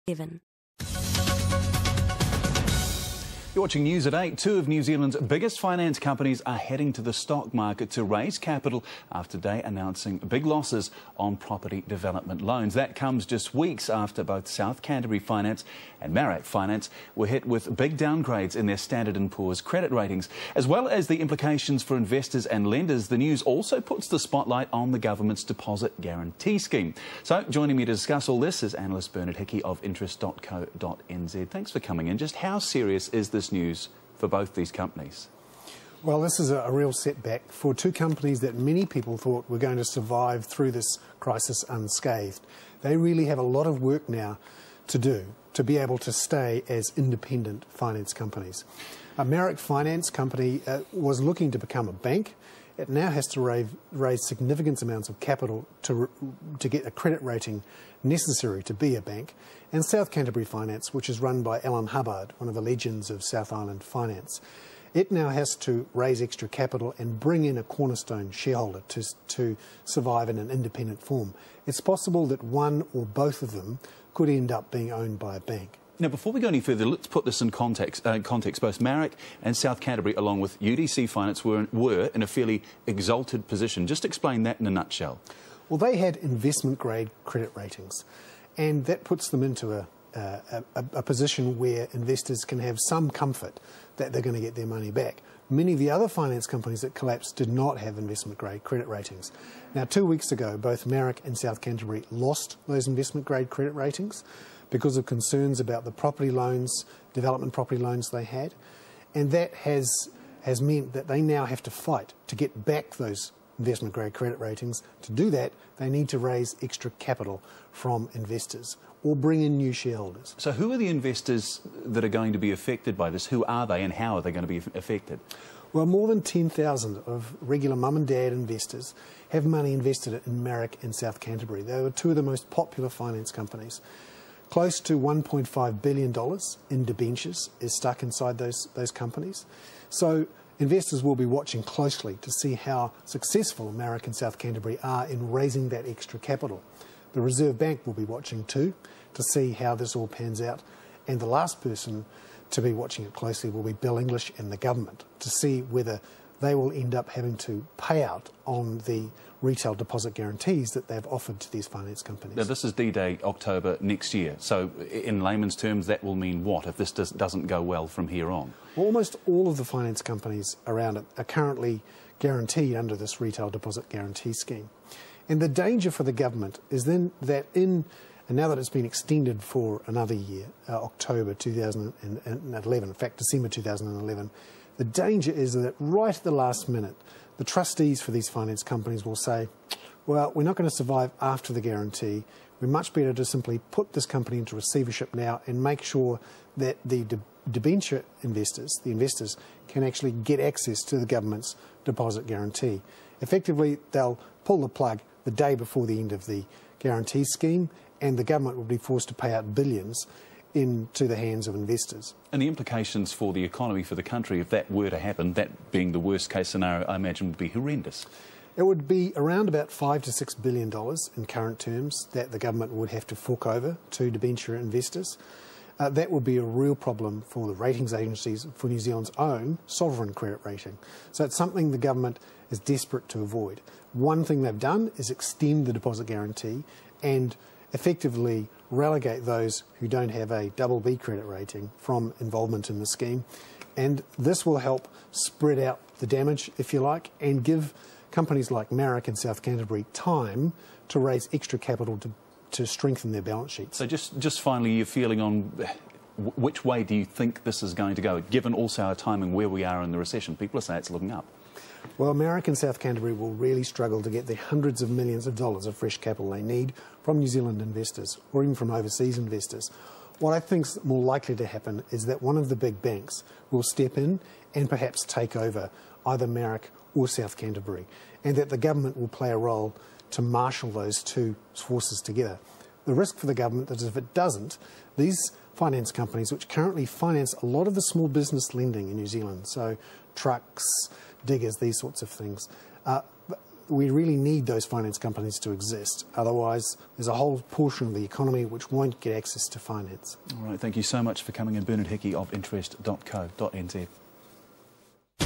7. You're watching News at 8. Two of New Zealand's biggest finance companies are heading to the stock market to raise capital after today announcing big losses on property development loans. That comes just weeks after both South Canterbury Finance and Marac Finance were hit with big downgrades in their Standard & Poor's credit ratings. As well as the implications for investors and lenders, the news also puts the spotlight on the government's deposit guarantee scheme. So joining me to discuss all this is analyst Hickey of interest.co.nz. Thanks for coming in. Just how serious is this news for both these companies? Well, this is a real setback for two companies that many people thought were going to survive through this crisis unscathed. They really have a lot of work now to do to be able to stay as independent finance companies. Marac Finance Company was looking to become a bank. It now has to raise significant amounts of capital to get a credit rating necessary to be a bank. And South Canterbury Finance, which is run by Alan Hubbard, one of the legends of South Island finance, it now has to raise extra capital and bring in a cornerstone shareholder to survive in an independent form. It's possible that one or both of them could end up being owned by a bank. Now, before we go any further, let's put this in context. Both Marac and South Canterbury, along with UDC Finance, were in a fairly exalted position. Just explain that in a nutshell. Well, they had investment-grade credit ratings, and that puts them into a position where investors can have some comfort that they're going to get their money back. Many of the other finance companies that collapsed did not have investment-grade credit ratings. Now, 2 weeks ago, both Marac and South Canterbury lost those investment-grade credit ratings because of concerns about the property loans, development property loans they had, and that has meant that they now have to fight to get back those investment-grade credit ratings. To do that, they need to raise extra capital from investors or bring in new shareholders. So who are the investors that are going to be affected by this? Who are they and how are they going to be affected? Well, more than 10,000 of regular mum and dad investors have money invested in Marac and South Canterbury. They were two of the most popular finance companies. Close to $1.5 billion in debentures is stuck inside those companies. So investors will be watching closely to see how successful Marac and South Canterbury are in raising that extra capital. The Reserve Bank will be watching too to see how this all pans out. And the last person to be watching it closely will be Bill English and the government to see whether they will end up having to pay out on the retail deposit guarantees that they've offered to these finance companies. Now, this is D-Day October next year. So in layman's terms, that will mean what if this doesn't go well from here on? Well, almost all of the finance companies around it are currently guaranteed under this retail deposit guarantee scheme. And the danger for the government is then that and now that it's been extended for another year, October 2011, in fact December 2011, the danger is that right at the last minute, the trustees for these finance companies will say, well, we're not going to survive after the guarantee. We're much better to simply put this company into receivership now and make sure that the debenture investors, the investors, can actually get access to the government's deposit guarantee. Effectively, they'll pull the plug the day before the end of the guarantee scheme, and the government will be forced to pay out billions into the hands of investors. And the implications for the economy, for the country, if that were to happen, that being the worst case scenario, I imagine would be horrendous. It would be around about $5 to $6 billion in current terms that the government would have to fork over to debenture investors. That would be a real problem for the ratings agencies for New Zealand's own sovereign credit rating. So it's something the government is desperate to avoid. One thing they've done is extend the deposit guarantee and effectively relegate those who don't have a BB credit rating from involvement in the scheme. And this will help spread out the damage, if you like, and give companies like Marac and South Canterbury time to raise extra capital to strengthen their balance sheets. So just finally, your feeling on which way do you think this is going to go, given also our timing where we are in the recession? People are saying it's looking up. Well, Marac and South Canterbury will really struggle to get the hundreds of millions of dollars of fresh capital they need from New Zealand investors or even from overseas investors. What I think is more likely to happen is that one of the big banks will step in and perhaps take over either Marac or South Canterbury, and that the government will play a role to marshal those two forces together. The risk for the government is if it doesn't, these finance companies, which currently finance a lot of the small business lending in New Zealand, so trucks, diggers, these sorts of things, we really need those finance companies to exist. Otherwise, there's a whole portion of the economy which won't get access to finance. All right, thank you so much for coming in, Bernard Hickey of interest.co.nz.